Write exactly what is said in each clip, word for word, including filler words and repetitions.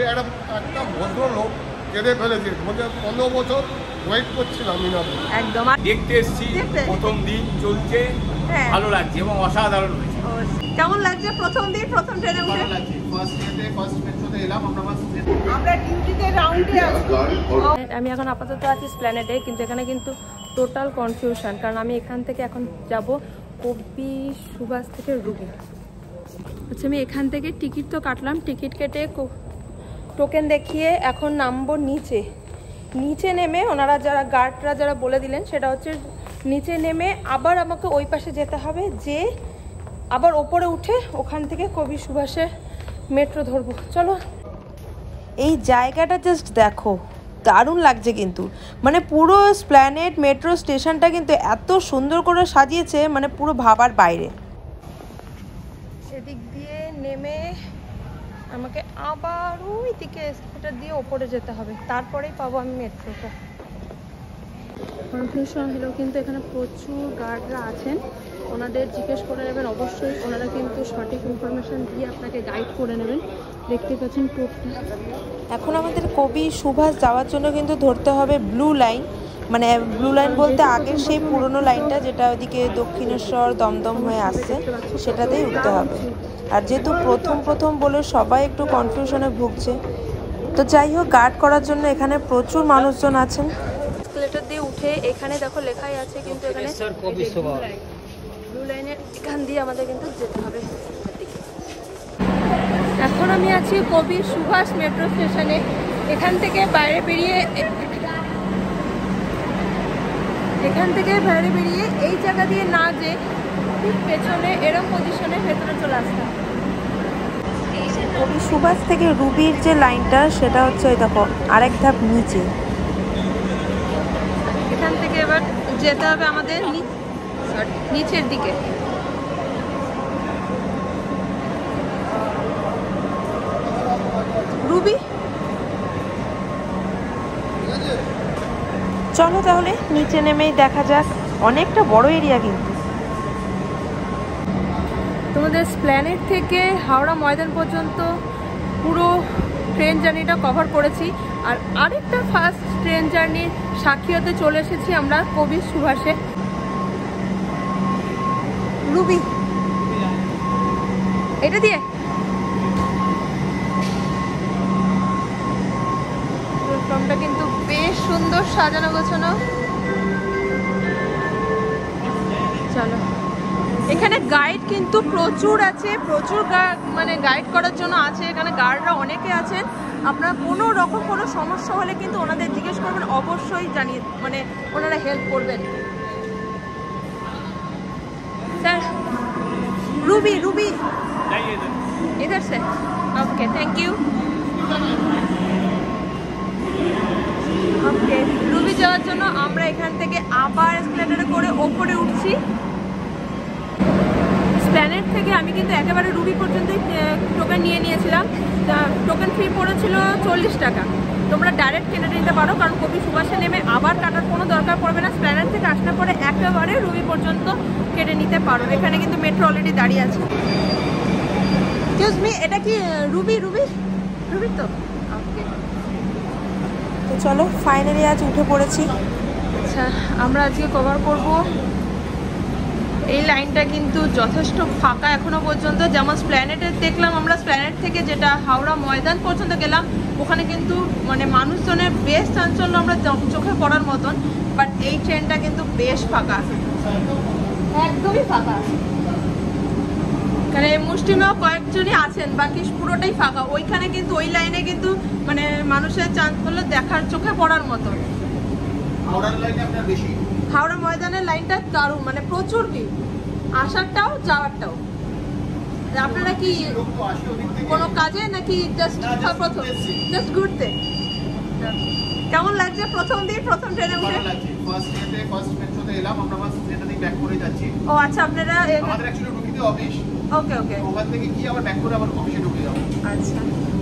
একটা একটা ভদ্রলোক কেঁদে ফেলেছে, বলছে পনেরো বছর ওয়েট করছিলাম মিনাতে। একদম দেখতে এসেছি, প্রথম দিন চলছে, ভালো লাগছে এবং অসাধারণ হয়েছে। কেমন লাগছে প্রথম দিন প্রথম ট্রেনে উঠে? ভালো লাগছে। ফার্স্ট ডেতে ফার্স্ট মেট্রোতে এলাম আমরা, আমরা ডিউটিতে রাউন্ডে আছি। আমি এখন আপাতত আছি স্প্ল্যানেডে, কিন্তু এখানে কিন্তু টোটাল কনফিউশন, কারণ আমি এখান থেকে এখন যাব কবি সুভাষ থেকে রুবি। আচ্ছা, আমি এখান থেকে টিকিট তো কাটলাম, টিকিট কেটে টোকেন দেখিয়ে এখন নামবো নিচে। নিচে নেমে ওনারা যারা গার্ডরা যারা বলে দিলেন সেটা হচ্ছে নিচে নেমে আবার আমাকে ওই পাশে যেতে হবে, যে আবার ওপরে উঠে ওখান থেকে কবি সুভাষের মেট্রো ধরবো। চলো। এই জায়গাটা জাস্ট দেখো, দারুণ লাগছে কিন্তু, মানে পুরো স্প্ল্যানেড মেট্রো স্টেশনটা কিন্তু এত সুন্দর করে সাজিয়েছে, মানে পুরো ভাবার বাইরে। সেদিক দিয়ে নেমে আমাকে আবার ওই দিকে এসকেলেটর দিয়ে ওপরে যেতে হবে, তারপরেই পাবো আমি মেট্রোটা। কনফিউশন হলেও কিন্তু এখানে প্রচুর গার্ডরা আছেন, ওনাদের জিজ্ঞেস করে নেবেন অবশ্যই, ওনারা কিন্তু সঠিক ইনফরমেশন দিয়ে আপনাকে গাইড করে নেবেন। দেখতে পাচ্ছেন টোপটা। এখন আমাদের কবি সুভাষ যাওয়ার জন্য কিন্তু ধরতে হবে ব্লু লাইন, মানে ব্লু লাইন বলতে আগের সেই পুরনো লাইনটা যেটা ওইদিকে দক্ষিণেশ্বর দমদম হয়ে আসছে, সেটাতেই উঠতে হবে। আর যেহেতু প্রথম প্রথম বলে সবাই একটু কনফিউশনে ভুগছে, তো যাই হোক, গার্ড করার জন্য এখানে প্রচুর মানুষজন আছেন। এসকেলেটর দিয়ে উঠে এখানে দেখো লেখাই আছে, কিন্তু এখানে ব্লু লাইনের এখান দিয়ে আমাদের কিন্তু যেতে হবে। এখন আমি আছি কবি সুভাষ মেট্রো স্টেশনে। এখান থেকে বাইরে বেরিয়ে এখান থেকে বাইরে বেরিয়ে এই জায়গা দিয়ে না যে ঠিক পেছনে এরকম পজিশনে ভেতরে চলে আসতাম। কবি সুভাষ থেকে রুবির যে লাইনটা সেটা হচ্ছে ওই দেখো আরেক ধাপ নিচে। এখান থেকে এবার যেতে হবে আমাদের নিচের দিকে। রুবি, চলো তাহলে নিচে নেমেই দেখা যাক, অনেকটা বড় এরিয়া কিন্তু। তোমাদের স্প্ল্যানেড থেকে হাওড়া ময়দান পর্যন্ত পুরো ট্রেন জার্নিটা কভার করেছি, আর আরেকটা ফার্স্ট ট্রেন জার্নির সাক্ষী হতে চলে এসেছি আমরা কবি সুভাষে। রুবি, এটা দিয়ে প্ল্যাটফর্মটা কিন্তু বেশ সুন্দর সাজানো গোছানো। চলো, এখানে গাইড কিন্তু প্রচুর আছে, প্রচুর মানে গাইড করার জন্য আছে, এখানে গার্ডরা অনেকে আছেন। আপনার কোনো রকম কোনো সমস্যা হলে কিন্তু ওনাদের জিজ্ঞেস করবেন, অবশ্যই জানিয়ে মানে ওনারা হেল্প করবেন। স্যার, রুবি রুবি इधर से, okay thank you. Okay, Ruby যাওয়ার জন্য আমরা এখান থেকে আবার এসকেলেটরে করে ওপরে উঠছি। স্প্ল্যানেড থেকে আমি কিন্তু একেবারে রুবি পর্যন্তই টোকেন নিয়ে নিয়েছিলাম, টোকেন ফি পড়েছিল চল্লিশ টাকা। তোমরা ডাইরেক্ট কেটে নিতে পারো, কারণ কবি সুভাষে নেমে আবার কাটার কোনো দরকার পড়বে না। স্প্ল্যানেড থেকে আসলে পরে একেবারে রুবি পর্যন্ত কেটে নিতে পারো। এখানে কিন্তু মেট্রো অলরেডি দাঁড়িয়ে আছে। এক্সকিউজ মি, এটা কি রুবি? রুবি রুবি তো ওকে। তো চলো, ফাইনালি আজ উঠে পড়েছি। আচ্ছা, আমরা আজকে কভার করব এই লাইনটা কিন্তু যথেষ্ট ফাঁকা এখনো পর্যন্ত। যেমন স্প্ল্যানেডে দেখলাম আমরা, স্প্ল্যানেড থেকে যেটা হাওড়া ময়দান পর্যন্ত গেলাম, ওখানে কিন্তু মানে মানুষজনের বেশ চাঞ্চল্য আমরা চোখে পড়ার মতন, বাট এই ট্রেনটা কিন্তু বেশ ফাঁকা, একদমই ফাঁকা। এখানে মুষ্টিমেয় কয়েকজনই আছেন, বাকি পুরোটাই ফাঁকা। ওইখানে কিন্তু ওই লাইনে কিন্তু মানে মানুষের চাঞ্চল্য দেখার চোখে পড়ার মতো। হাওড়া ময়দানের লাইনটা দারুণ, মানে প্রচুর ভিড়, আসারটাও যাওয়ারটাও। আপনারা কি কোনো কাজে নাকি জাস্ট প্রথম জাস্ট ঘুরতে? কেমন লাগছে প্রথম দিন প্রথম ট্রেনে উঠে? ফার্স্ট ডেতে ফার্স্ট মেট্রোতে এলাম আমরা, ফার্স্ট ট্রেনটা দিয়ে ব্যাক করে যাচ্ছি। ও আচ্ছা, আপনারা আমাদের অ্যাকচুয়ালি রুবিতে অফিস। ওকে ওকে, ওখান থেকে কি আবার ব্যাক করে আবার অফিসে ঢুকে যাব। আচ্ছা,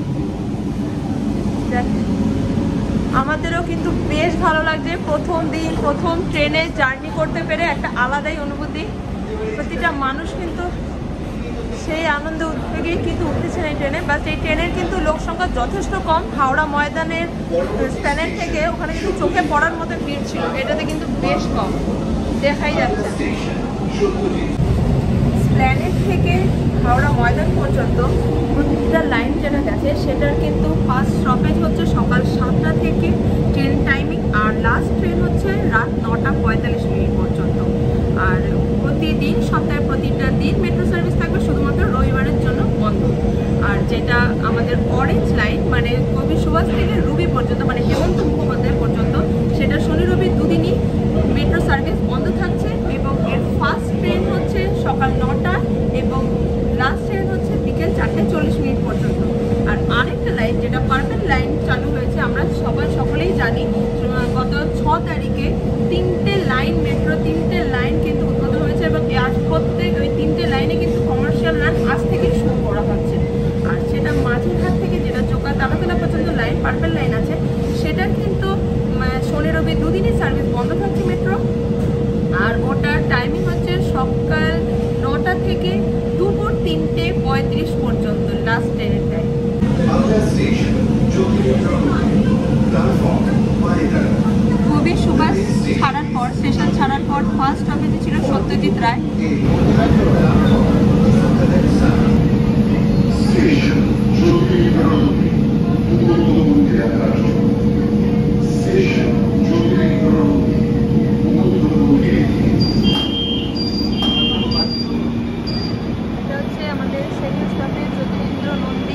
আমাদেরও কিন্তু বেশ ভালো লাগছে প্রথম দিন প্রথম ট্রেনে জার্নি করতে পেরে, একটা আলাদাই অনুভূতি। প্রতিটা মানুষ কিন্তু সেই আনন্দ উদ্বেগে কিন্তু উঠেছেন এই ট্রেনে। বাট এই ট্রেনের কিন্তু লোক সংখ্যা যথেষ্ট কম। হাওড়া ময়দানের স্প্ল্যানেড থেকে ওখানে কিন্তু চোখে পড়ার মতো ভিড় ছিল, এটাতে কিন্তু বেশ কম দেখাই যাচ্ছে। স্প্ল্যানেড থেকে হাওড়া ময়দান পর্যন্ত প্রতিটা লাইন যেটা গেছে সেটার কিন্তু ফার্স্ট স্টপেজ হচ্ছে সকাল সাতটা থেকে ট্রেন টাইমিং, আর লাস্ট ট্রেন হচ্ছে রাত নটা পঁয়তাল্লিশ মিনিট পর্যন্ত। আর প্রতিদিন সপ্তাহে প্রতিটা দিন মেট্রো সার্ভিস থাকবে, শুধুমাত্র রবিবারের জন্য বন্ধ। আর যেটা আমাদের অরেঞ্জ লাইন মানে কবি সুভাষ থেকে রুবি পর্যন্ত মানে হেমন্ত মুখোপাধ্যায় পর্যন্ত, সেটা শনি রবি দুদিনই মেট্রো সার্ভিস বন্ধ থাকছে। এবং এর ফার্স্ট ট্রেন হচ্ছে সকাল নটা এবং লাস্ট ট্রেন হচ্ছে বিকেল চারটে চল্লিশ মিনিট পর্যন্ত। আর আরেকটা লাইন যেটা পার্পল লাইন চালু হয়েছে, আমরা সবাই সকলেই জানি গত ছ তারিখে তিনটে লাইন মেট্রো তিনটে লাইন কিন্তু উদ্বোধন হয়েছে এবং আজ প্রত্যেক ওই তিনটে লাইনে কিন্তু কমার্শিয়াল রান আজ থেকে শুরু করা হচ্ছে। আর সেটা মাঝেরহাট থেকে যেটা চোকা তালাতলা পর্যন্ত লাইন পার্পল লাইন আছে, সেটার কিন্তু শনি রবি দুদিনই সার্ভিস বন্ধ থাকছে মেট্রো। আর ওটার টাইমিং হচ্ছে সকাল নটা থেকে দুপুর তিনটে পঁয়ত্রিশ পর্যন্ত লাস্ট ট্রেনের টাইম। কবি সুভাষ ছাড়ার পর স্টেশন ছাড়ার পর ফার্স্ট স্টপেজে ছিল সত্যজিৎ রায়। এটা হচ্ছে আমাদের সেকেন্ড স্টপেজ জ্যোতিরিন্দ্র নন্দী।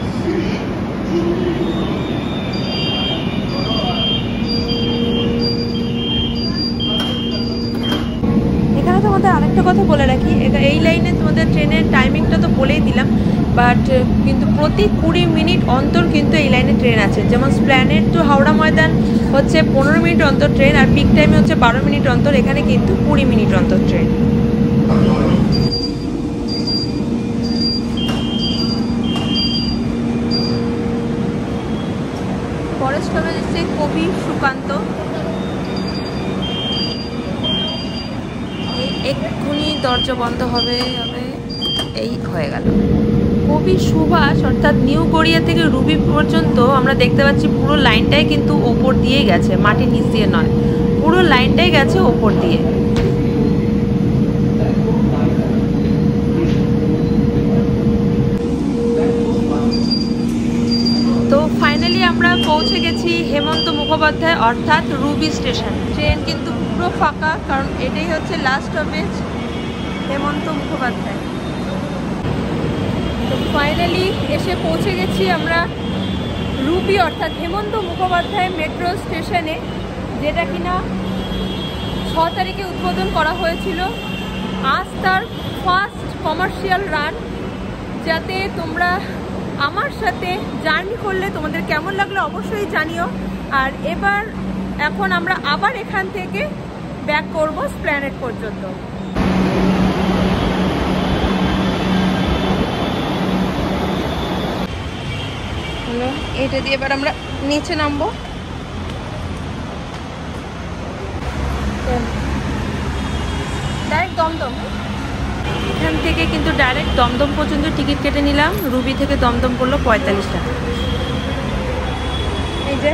এখানে তোমাদের আরেকটা কথা বলে রাখি, এই লাইনে তোমাদের ট্রেনের টাইমিংটা তো বলেই দিলাম, বাট কিন্তু প্রতি কুড়ি মিনিট অন্তর কিন্তু এই লাইনে ট্রেন আছে। যেমন স্প্ল্যানেড টু হাওড়া ময়দান হচ্ছে পনেরো মিনিট অন্তর ট্রেন, আর পিক টাইমে হচ্ছে বারো মিনিট অন্তর, এখানে কিন্তু কুড়ি মিনিট অন্তর ট্রেন। পরের স্টপেজ হচ্ছে কবি সুকান্ত। এক্ষুনি দরজা বন্ধ হবে হবে এই হয়ে গেল। কবি সুভাষ অর্থাৎ নিউ গড়িয়া থেকে রুবি পর্যন্ত আমরা দেখতে পাচ্ছি পুরো লাইনটাই কিন্তু ওপর দিয়ে গেছে, মাটির নিচ দিয়ে নয়, পুরো লাইনটাই গেছে ওপর দিয়ে। তো ফাইনালি আমরা পৌঁছে গেছি হেমন্ত মুখোপাধ্যায় অর্থাৎ রুবি স্টেশন। ট্রেন কিন্তু পুরো ফাঁকা, কারণ এটাই হচ্ছে লাস্ট স্টপেজ হেমন্ত মুখোপাধ্যায়। তো ফাইনালি এসে পৌঁছে গেছি আমরা রুবি অর্থাৎ হেমন্ত মুখোপাধ্যায় মেট্রো স্টেশনে, যেটা কিনা ছ তারিখে উদ্বোধন করা হয়েছিল। আজ তার ফার্স্ট কমার্শিয়াল রান। যাতে তোমরা আমার সাথে জার্নি করলে তোমাদের কেমন লাগলো অবশ্যই জানিও। আর এবার এখন আমরা আবার এখান থেকে ব্যাক করব স্প্ল্যানেড পর্যন্ত। হলো এটা দিয়ে এবার আমরা নিচে নামবো। ডাইরেক্ট দমদম, এখান থেকে কিন্তু ডাইরেক্ট দমদম পর্যন্ত টিকিট কেটে নিলাম। রুবি থেকে দমদম পড়লো পঁয়তাল্লিশ টাকা। এই যে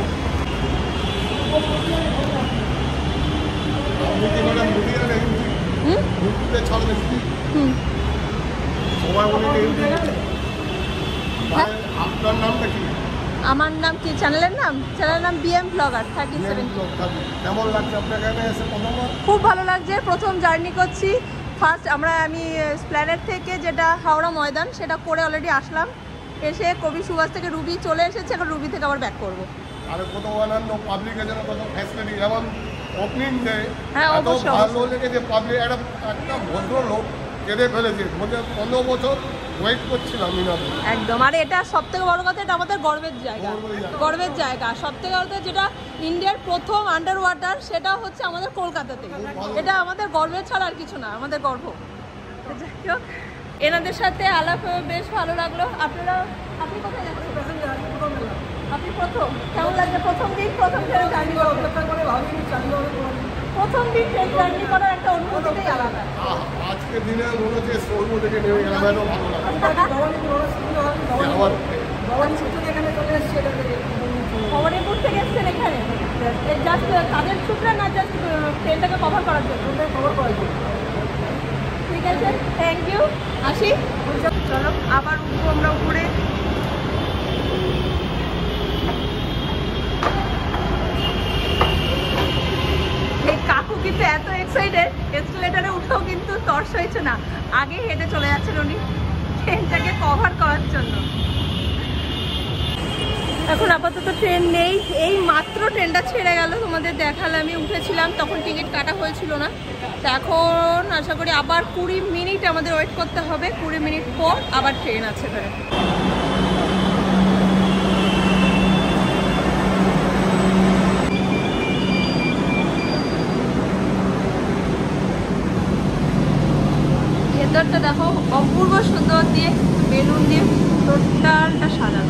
আপনার নামটা কি? আমার নাম কি? চ্যানেলের নাম চ্যানেলের নাম বিএম ব্লগার থার্টি সেভেন। কেমন লাগছে আপনার এখানে এসে প্রথমবার? খুব ভালো লাগছে, প্রথম জার্নি করছি। ফার্স্ট আমরা আমি স্প্ল্যানেড থেকে যেটা হাওড়া ময়দান সেটা করে অলরেডি আসলাম, এসে কবি সুভাষ থেকে রুবি চলে এসেছে, এখন রুবি থেকে আবার ব্যাক করবো। আর কত অন্যান্য পাবলিকের জন্য কত ফ্যাসিলিটি, যেমন ওপেনিং ডে হ্যাঁ এত অবশ্যই ভালো লেগেছে। পাবলিক একটা একটা ভদ্রলোক কেঁদে ফেলেছে, বলছে পনেরো বছর ওয়েট করছিলাম মিনাতে। একদম। আর এটা সব থেকে বড় কথা, এটা আমাদের গর্বের জায়গা, গর্বের জায়গা সব থেকে বড় যেটা ইন্ডিয়ার প্রথম আন্ডার ওয়াটার, সেটা হচ্ছে আমাদের কলকাতাতে। এটা আমাদের গর্বের ছাড়া আর কিছু না, আমাদের গর্ব। যাই হোক, এনাদের সাথে আলাপ হয়ে বেশ ভালো লাগলো। আপনারা আপনি কোথায় যাচ্ছেন? আপনি প্রথম, কেমন লাগছে প্রথম দিন প্রথম ট্রেনে জার্নি করতে? প্রথম দিন ট্রেন জার্নি করার একটা অনুভূতিটাই আলাদা। আহ, আজকের দিনে মনে হচ্ছে স্বর্গ থেকে নেমে গেলাম, এত ভালো লাগে। ভবানীপুর থেকে এসছেন এখানে জাস্ট কাজের সূত্রে না জাস্ট ট্রেনটাকে কভার করার জন্য? কভার করার জন্য। ঠিক আছে, থ্যাংক ইউ, আসি। চলো আবার উঠবো আমরা উপরে। এই কাকু কিন্তু এত এক্সাইটেড, এসকেলেটারে উঠেও কিন্তু তর্স হয়েছে না, আগে হেঁটে চলে যাচ্ছেন উনি ট্রেনটাকে কভার করার জন্য। এখন আপাতত ট্রেন নেই, এই মাত্র ট্রেনটা ছেড়ে গেল, তোমাদের দেখালে আমি উঠেছিলাম তখন টিকিট কাটা হয়েছিল না। তো এখন আশা করি আবার কুড়ি মিনিট আমাদের ওয়েট করতে হবে, কুড়ি মিনিট পর আবার ট্রেন আছে এখানে। ভেতরটা দেখো অপূর্ব সুন্দর দিয়ে বেলুন দিয়ে টোটালটা সাজানো।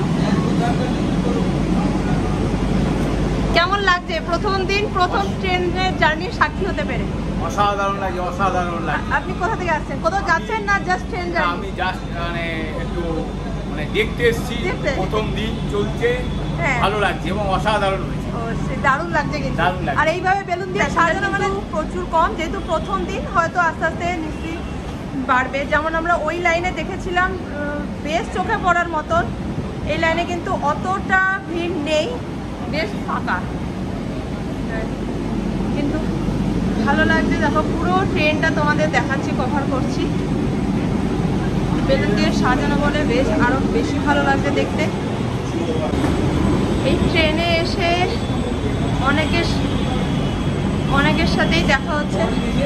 কেমন লাগছে প্রথম দিন প্রথম ট্রেনের জার্নির সাক্ষী হতে পেরে? অসাধারণ লাগে, অসাধারণ লাগে। আপনি কোথা থেকে আসছেন? কোথাও যাচ্ছেন না জাস্ট ট্রেন জার্নি? আমি জাস্ট মানে একটু মানে দেখতে এসেছি, দেখতে? প্রথম দিন চলছে, হ্যাঁ। ভালো লাগছে এবং অসাধারণ হয়েছে। ও সে দারুণ লাগছে কিন্তু। দারুণ লাগছে। আর এইভাবে বেলুন দিয়ে সাজানো মানে প্রচুর কম, যেহেতু প্রথম দিন হয়তো আস্তে আস্তে নিশ্চয়ই বাড়বে। যেমন আমরা ওই লাইনে দেখেছিলাম বেশ চোখে পড়ার মতন, এই লাইনে কিন্তু অতটা ভিড় নেই, বেশ ফাঁকা, কিন্তু ভালো লাগছে। দেখো পুরো ট্রেনটা তোমাদের দেখাচ্ছি, কভার করছি, বেলুন দিয়ে সাজানো বলে বেশ আরো বেশি ভালো লাগছে দেখতে। এই ট্রেনে এসে অনেকের অনেকের সাথেই দেখা হচ্ছে।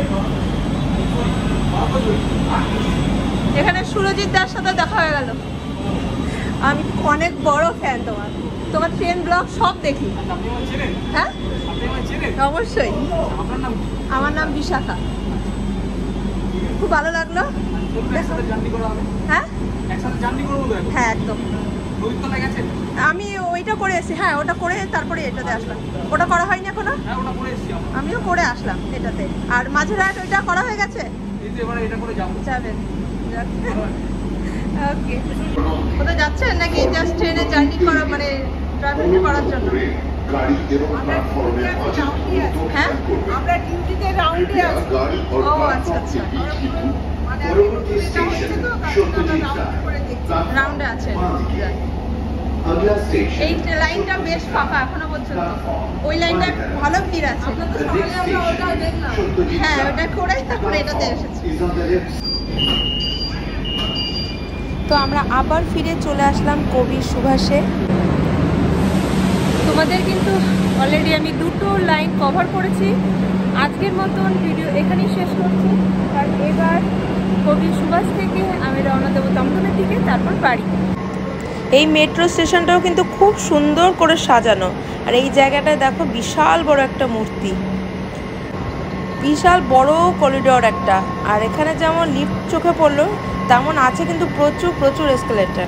এখানে সুরজিৎ দার সাথে দেখা হয়ে গেল। আমি অনেক বড় ফ্যান তোমার, তোমার ট্রেন ব্লগ সব দেখি। হ্যাঁ অবশ্যই। আমার নাম বিশাখা। খুব ভালো লাগলো। হ্যাঁ হ্যাঁ একদম। আমি ওইটা করে এসেছি, হ্যাঁ ওটা করে তারপরে এটাতে আসলাম। ওটা করা হয়নি এখনো? আমিও করে আসলাম এটাতে। আর মাঝেরহাট ওইটা করা হয়ে গেছে? যাবেন। ওকে, কোথায় যাচ্ছেন নাকি জাস্ট ট্রেনে জার্নি করা মানে ট্রাভেল করার জন্য? হ্যাঁ আমরা ডিউটিতে রাউন্ডে আছি। ও আচ্ছা আচ্ছা, রাউন্ডে আছে। এই লাইনটা বেশ ফাঁকা এখনো পর্যন্ত, ওই লাইনটা ভালো ভিড় আছে। হ্যাঁ ওটা করে তারপরে এটাতে এসেছি। তো আমরা আবার ফিরে চলে আসলাম কবি সুভাষে। তোমাদের কিন্তু অলরেডি আমি দুটো লাইন কভার করেছি। আজকের মতন ভিডিও এখানেই শেষ করছি, কারণ এবার কবি সুভাষ থেকে আমি রওনা দেবো দমদমের দিকে, তারপর বাড়ি। এই মেট্রো স্টেশনটাও কিন্তু খুব সুন্দর করে সাজানো। আর এই জায়গাটায় দেখো বিশাল বড় একটা মূর্তি, বিশাল বড় করিডোর একটা। আর এখানে যেমন লিফট চোখে পড়লো তেমন আছে কিন্তু প্রচুর প্রচুর এসকেলেটর।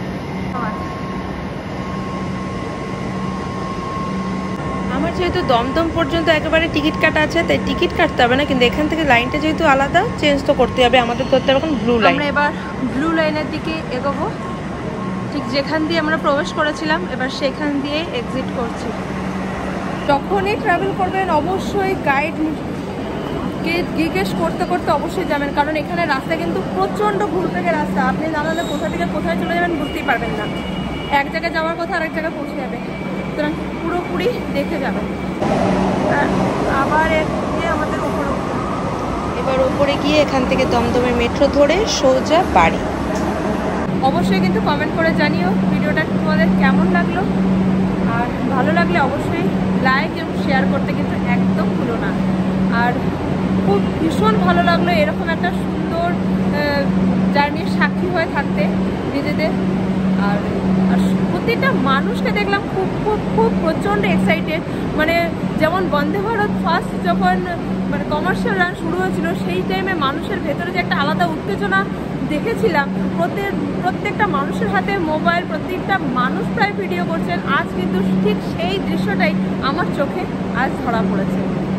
আমার যেহেতু দমদম পর্যন্ত একেবারে টিকিট কাটা আছে, তাই টিকিট কাটতে হবে না, কিন্তু এখান থেকে লাইনটা যেহেতু আলাদা চেঞ্জ তো করতে হবে। আমাদের ধরতে হবে এখন ব্লু লাইন। আমরা এবার ব্লু লাইনের দিকে এগোবো, ঠিক যেখান দিয়ে আমরা প্রবেশ করেছিলাম এবার সেখান দিয়ে এক্সিট করছি। যখনই ট্রাভেল করবেন অবশ্যই গাইড কে জিজ্ঞেস করতে করতে অবশ্যই যাবেন, কারণ এখানে রাস্তা কিন্তু প্রচণ্ড ভুল থেকে রাস্তা, আপনি জানালে কোথা থেকে কোথায় চলে যাবেন বুঝতেই পারবেন না। এক জায়গায় যাওয়ার কথা আরেক জায়গায় পৌঁছে যাবে, সুতরাং পুরোপুরি দেখে যাবেন। আবার গিয়ে আমাদের উপরে এবার উপরে গিয়ে এখান থেকে দমদমের মেট্রো ধরে সোজা বাড়ি। অবশ্যই কিন্তু কমেন্ট করে জানিও ভিডিওটা তোমাদের কেমন লাগলো, আর ভালো লাগলে অবশ্যই লাইক এবং শেয়ার করতে কিন্তু একদম ভুলো না। আর খুব ভীষণ ভালো লাগলো এরকম একটা সুন্দর জার্নির সাক্ষী হয়ে থাকতে নিজেদের। আর আর প্রতিটা মানুষকে দেখলাম খুব খুব খুব প্রচণ্ড এক্সাইটেড। মানে যেমন বন্দে ভারত ফার্স্ট যখন মানে কমার্শিয়াল রান শুরু হয়েছিল সেই টাইমে মানুষের ভেতরে যে একটা আলাদা উত্তেজনা দেখেছিলাম, প্রত্যেক প্রত্যেকটা মানুষের হাতে মোবাইল, প্রত্যেকটা মানুষ প্রায় ভিডিও করছেন, আজ কিন্তু ঠিক সেই দৃশ্যটাই আমার চোখে আজ ধরা পড়েছে।